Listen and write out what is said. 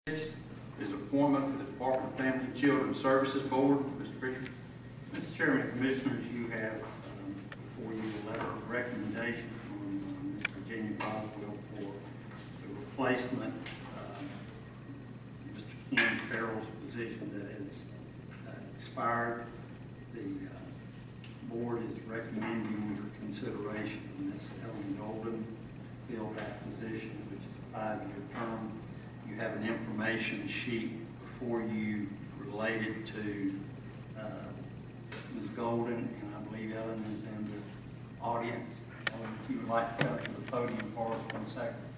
Is appointment to the Department of Family and Children's Services Board. Mr. Pritchard. Mr. Chairman, Commissioners, you have before you a letter of recommendation from Ms. Virginia Boswell for the replacement Mr. Ken Farrell's position that has expired. The board is recommending your consideration of Ms. Ellen Golden to fill that position, which is a 5-year term. You have an information sheet before you related to Ms. Golden, and I believe Ellen is in the audience. If you would like to come to the podium for us 1 second.